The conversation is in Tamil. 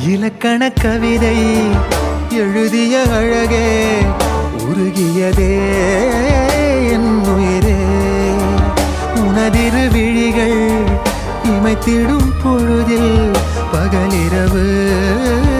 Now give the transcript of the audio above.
இலக்கண கவிதை எழுதிய அழகே உருகியதே என் உயிரே உனதிரு விழிகள் இமைத்திடும் பொழுதில் பகலிரவு